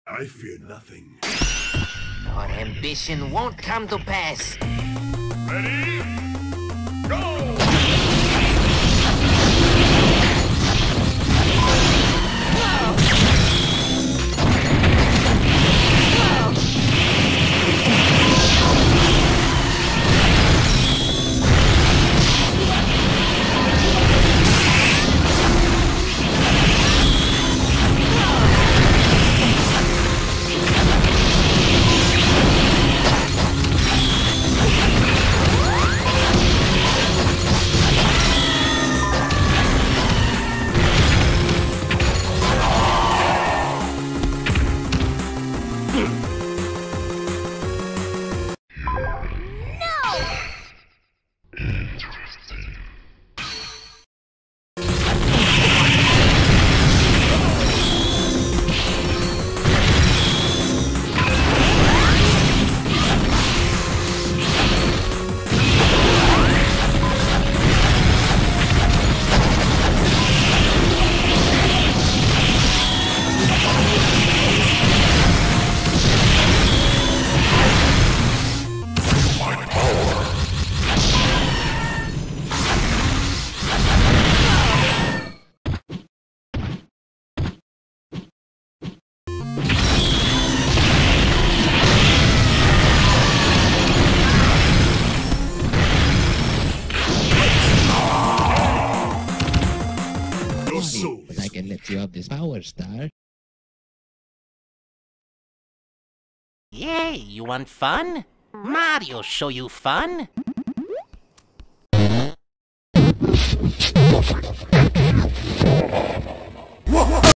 I fear nothing. Our ambition won't come to pass. Ready? Go! But I can let you have this Powerstar. Yay, you want fun? Mario show you fun?